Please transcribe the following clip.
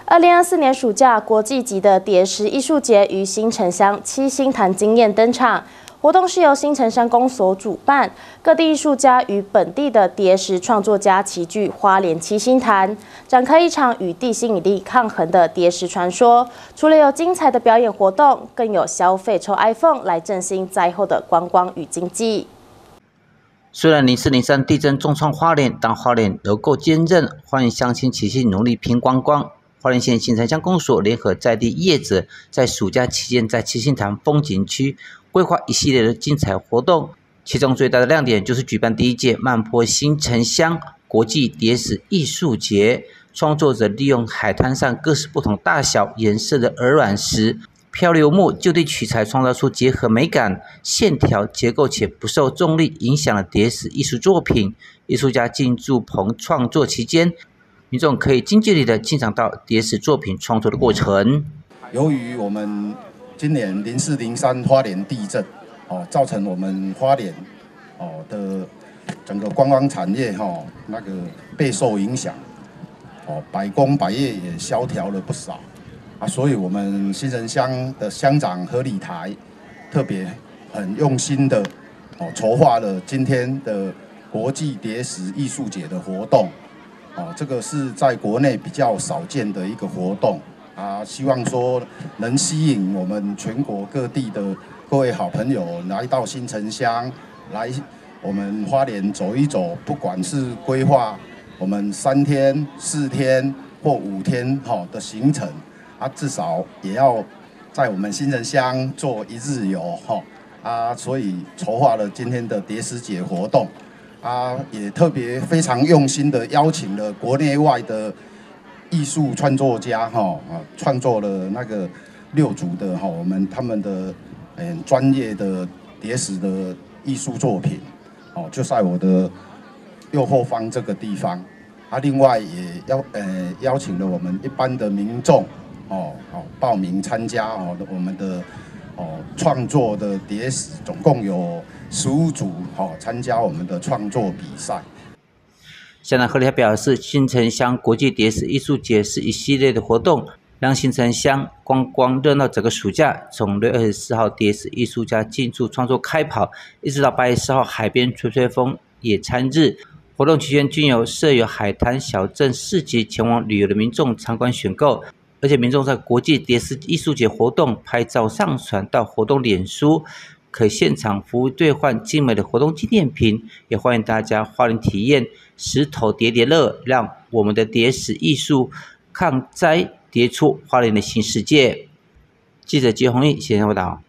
2024年暑假，国际级的叠石艺术节于新城乡七星潭惊艳登场。活动是由新城乡公所主办，各地艺术家与本地的叠石创作家齐聚花莲七星潭，展开一场与地心引力抗衡的叠石传说。除了有精彩的表演活动，更有消费抽 iPhone 来振兴灾后的观光与经济。 虽然0403地震重创花莲，但花莲有够坚韧，花莲乡亲齐心努力拼观光。花莲县新城乡公所联合在地业者，在暑假期间在七星潭风景区规划一系列的精彩活动，其中最大的亮点就是举办第1届曼波新城乡国际叠石艺术节。创作者利用海滩上各式不同大小、颜色的鹅卵石、漂流木就地取材，创造出结合美感、线条、结构且不受重力影响的叠石艺术作品。艺术家进驻棚创作期间，民众可以近距离的欣赏到叠石作品创作的过程。 由于我们今年0403花莲地震，造成我们花莲的整个观光产业那个备受影响，百工百业也萧条了不少所以我们新城乡的乡长何礼台特别很用心的筹划了今天的国际叠石艺术节的活动。这个是在国内比较少见的一个活动希望说能吸引我们全国各地的各位好朋友来到新城乡，来我们花莲走一走，不管是规划我们3天、4天或5天的行程至少也要在我们新城乡做1日游所以筹划了今天的叠石节活动。也特别非常用心的邀请了国内外的艺术创作家创作了那个6组的他们的专业的叠石的艺术作品就在我的右后方这个地方另外也邀请了我们一般的民众报名参加我们的创作的叠石，总共有15组参加我们的创作比赛。 乡长何礼台表示，新城乡国际叠石艺术节是一系列的活动，让新城乡观光热闹整个暑假。从6月24号叠石艺术家进驻创作开跑，一直到8月10号海边吹吹风野餐日。活动期间均设有海滩小镇市集，前往旅游的民众参观选购。而且民众在国际叠石艺术节活动拍照上传到活动脸书，可现场服务兑换精美的活动纪念品。也欢迎大家花莲体验石头叠叠乐，让我们的叠石艺术抗灾叠出花莲的新世界。记者吉宏毅，现场报道。